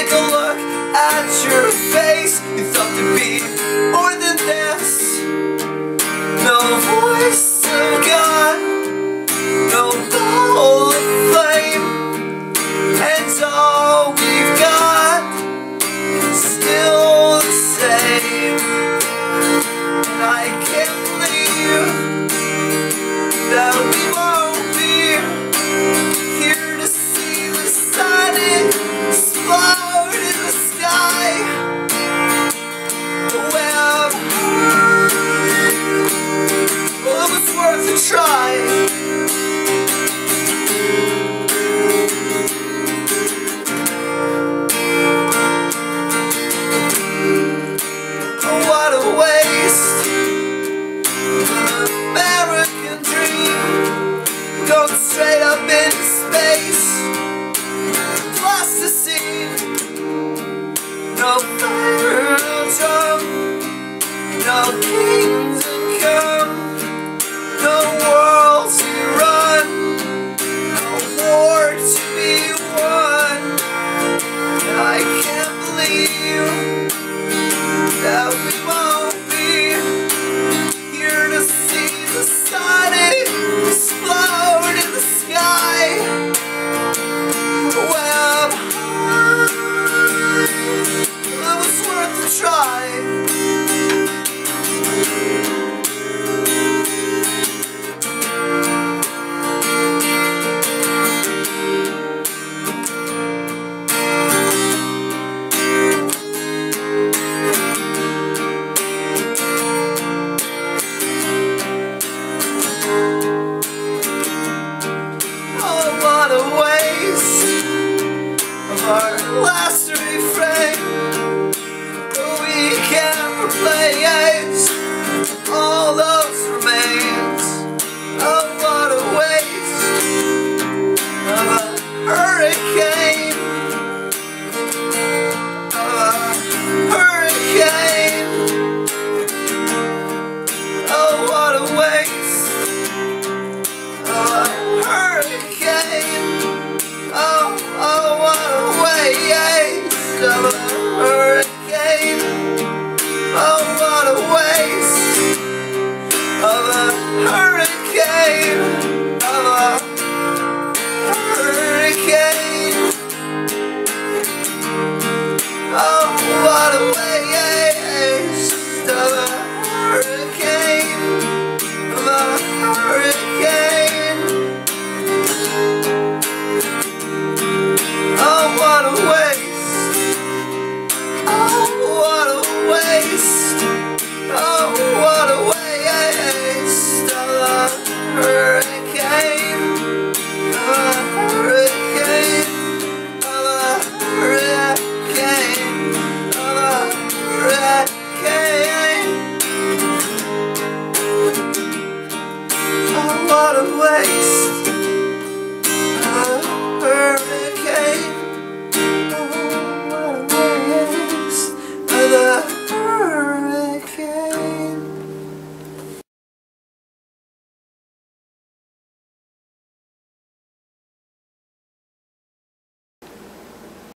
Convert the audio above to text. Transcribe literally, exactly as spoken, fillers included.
take a look at your face. You thought to be more than this. No voice of God, no ball of flame, and all we've got is still the same. And I can't believe that we won't be here to see the sun explode in the sky. Well, well, it was worth a try. What a waste, an American dream, going straight up into space. Plus the scene, no fire, no drum, no kingdom come, no world to run, no war to be won. And I can't believe that we won't be here to see the sun explode in the sky. Well, it was worth a try. What a waste of our last refrain, but we can't replace all those remains. Oh, what a waste of a hurricane, of a hurricane. Oh, what a waste of a hurricane. Oh, oh, what a waste of a hurricane. Oh, what a waste of a hurricane, of a hurricane.